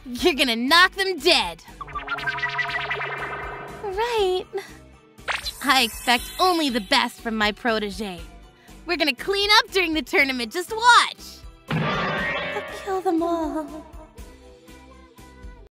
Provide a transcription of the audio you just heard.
You're gonna knock them dead. Right. I expect only the best from my protege. We're gonna clean up during the tournament, just watch. I'll kill them all.